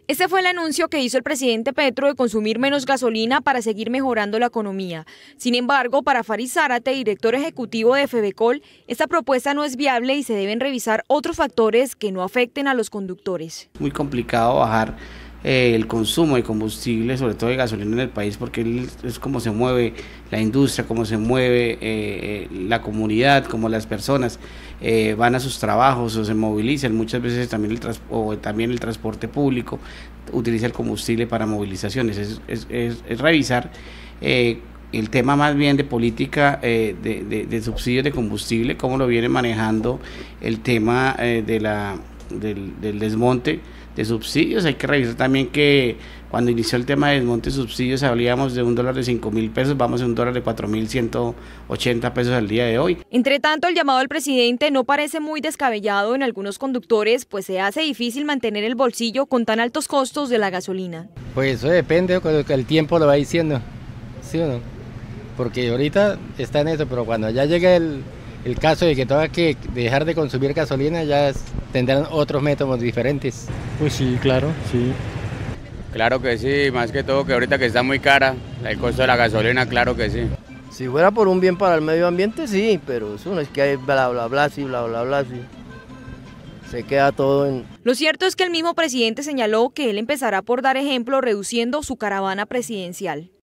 Este fue el anuncio que hizo el presidente Petro de consumir menos gasolina para seguir mejorando la economía. Sin embargo, para Faris Zárate, director ejecutivo de Fevecol, esta propuesta no es viable y se deben revisar otros factores que no afecten a los conductores. Muy complicado bajar el consumo de combustible, sobre todo de gasolina en el país, porque es como se mueve la industria, cómo se mueve la comunidad, las personas van a sus trabajos o se movilizan. Muchas veces también el transporte público utiliza el combustible para movilizaciones. Es revisar el tema más bien de política de subsidios de combustible, cómo lo viene manejando el tema del desmonte de subsidios. Hay que revisar también que cuando inició el tema de desmonte de subsidios hablábamos de $1 de 5.000 pesos, vamos a $1 de 4.180 pesos al día de hoy. Entre tanto, el llamado del presidente no parece muy descabellado en algunos conductores, pues se hace difícil mantener el bolsillo con tan altos costos de la gasolina. Pues eso depende de lo que el tiempo lo va diciendo, ¿sí o no? Porque ahorita está en eso, pero cuando ya llegue el caso de que tenga que dejar de consumir gasolina, ya tendrán otros métodos diferentes. Pues sí, claro, sí. Claro que sí, más que todo que ahorita que está muy cara el costo de la gasolina, claro que sí. Si fuera por un bien para el medio ambiente, sí, pero eso no es que hay bla bla bla, sí, bla bla bla, sí. Se queda todo en... Lo cierto es que el mismo presidente señaló que él empezará por dar ejemplo reduciendo su caravana presidencial.